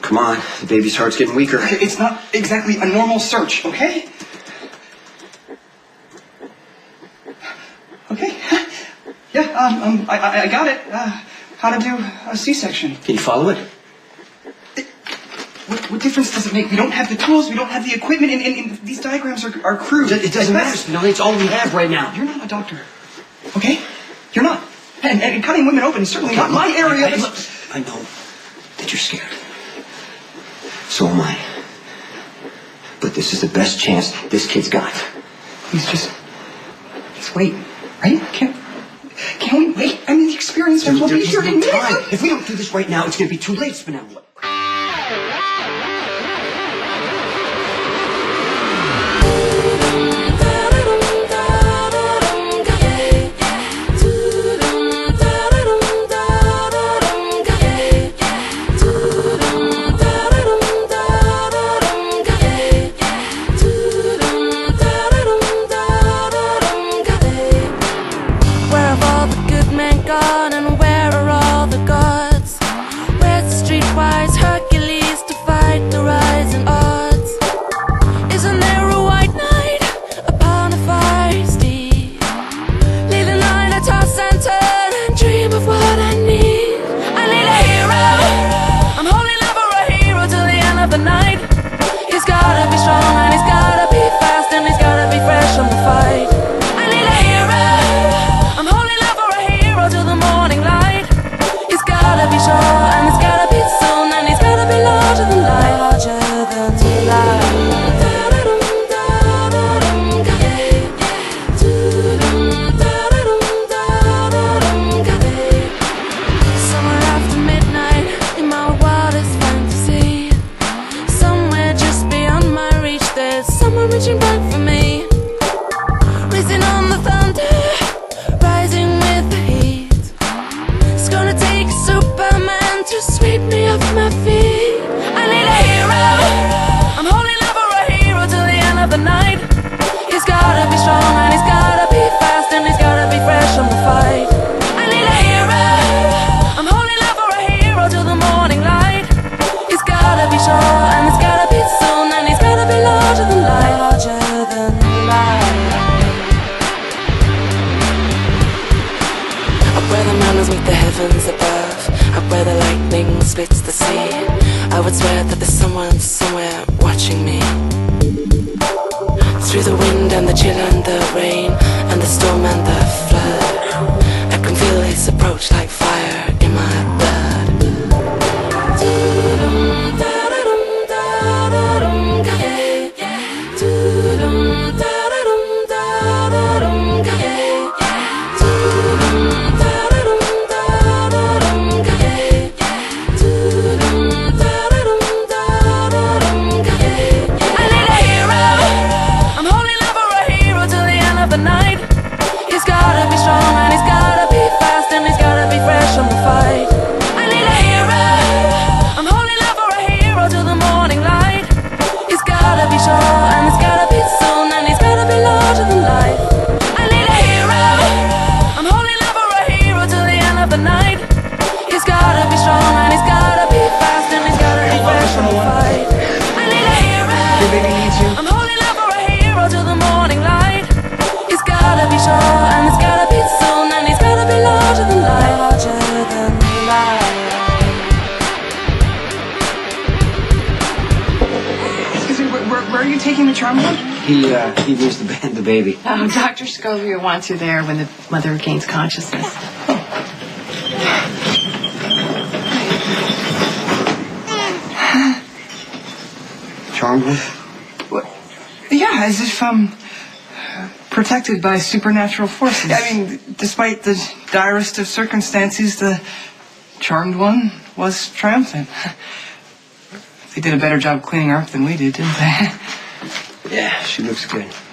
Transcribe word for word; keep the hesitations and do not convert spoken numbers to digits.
Come on, the baby's heart's getting weaker. It's not exactly a normal search, okay? Okay. Yeah, um, um I, I, I got it. Uh, how to do a C-section. Can you follow it? it what, what difference does it make? We don't have the tools, we don't have the equipment, and, and, and these diagrams are, are crude. It, it doesn't matter. No, it's all we have right now. You're not a doctor, okay? You're not. And, and cutting women open is certainly okay, not my area. I, I, look, I know that you're scared. So am I. But this is the best chance this kid's got. Please just, just wait, right? Can't, can't we wait? I mean, the experience will be here in minutes. If we don't do this right now, it's going to be too late, Spinelli. Splits the sea. I would swear that there's someone somewhere watching me. Through the wind and the chill and the rain and the storm and the flood, I can feel his approach like fire in my blood. Taking the charm one? He, uh, he needs to band the baby. Oh, Doctor Scovia wants you there when the mother regains consciousness. Charmed one? What? Yeah, as if, um, protected by supernatural forces. I mean, despite the direst of circumstances, the charmed one was triumphant. They did a better job cleaning her up than we did, didn't they? Yeah, she looks good.